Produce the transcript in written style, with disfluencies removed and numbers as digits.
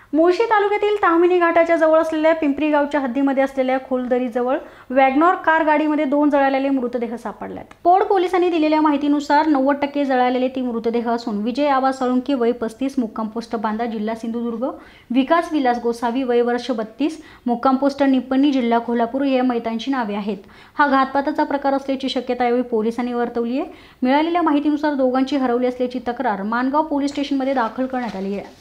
मुळशी तालुक्यातील ताम्हिणी घाटाच्या जवळ असलेल्या पिंपरी गावच्या हद्दीमध्ये असलेल्या खोलदरीजवळ वॅगनॉर कार गाडीमध्ये 2 जळालेले मृतदेह सापडलेत। पोड पोलिसांनी दिलेल्या माहितीनुसार 90% जळालेले ती मृतदेह असून विजय आबा साळुंके वय 35 मुक्काम पोस्ट बांदा जिल्हा सिंधुदुर्ग, विकास विलास गोसावी वय वर्ष 32 मुक्काम पोस्ट निप्पणी जिल्हा कोल्हापूर या मैतांची नावे आहेत। हा घातपाताचा प्रकार असल्याची शक्यता यावेळी पोलिसांनी वर्तवली आहे। मिळालेल्या माहितीनुसार दोघांची हरवली असल्याची तक्रार मानगाव पोलीस स्टेशनमध्ये दाखल करण्यात आली आहे।